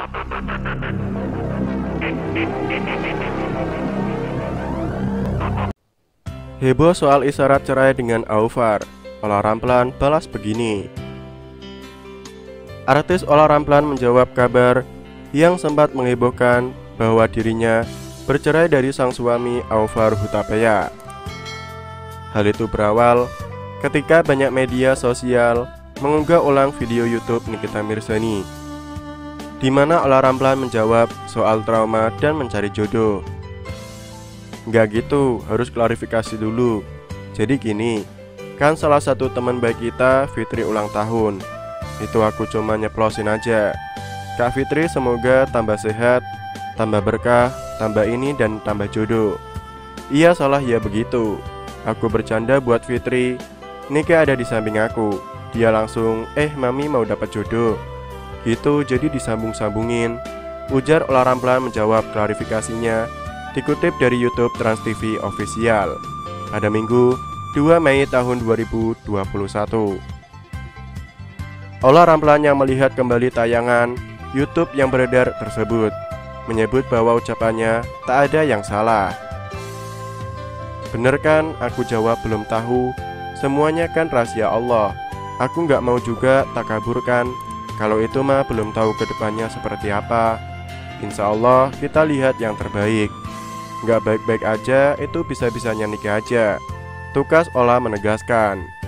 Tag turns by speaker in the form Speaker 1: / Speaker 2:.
Speaker 1: Heboh soal isyarat cerai dengan Aufar. Ola Ramplan balas begini. Artis Ola Ramplan menjawab kabar yang sempat menghebohkan bahwa dirinya bercerai dari sang suami Aufar Hutapea. Hal itu berawal ketika banyak media sosial mengunggah ulang video YouTube Nikita Mirzani, di mana Ola Ramplan menjawab soal trauma dan mencari jodoh. Nggak gitu, harus klarifikasi dulu. Jadi gini, kan salah satu teman baik kita, Fitri, ulang tahun. Itu aku cuma nyeplosin aja. Kak Fitri semoga tambah sehat, tambah berkah, tambah ini dan tambah jodoh. Iya salah ya begitu. Aku bercanda buat Fitri. Nika ada di samping aku. Dia langsung, mami mau dapat jodoh. Gitu, jadi disambung-sambungin. Ujar Ola Ramplan menjawab klarifikasinya, dikutip dari YouTube Trans TV Official pada Minggu 2 Mei tahun 2021. Ola Ramplan yang melihat kembali tayangan YouTube yang beredar tersebut menyebut bahwa ucapannya tak ada yang salah. Bener kan? Aku jawab belum tahu. Semuanya kan rahasia Allah. Aku nggak mau juga takaburkan. Kalau itu mah belum tahu kedepannya seperti apa. Insya Allah kita lihat yang terbaik. Nggak baik-baik aja, itu bisa-bisanya nikah aja. Tukas Ola menegaskan.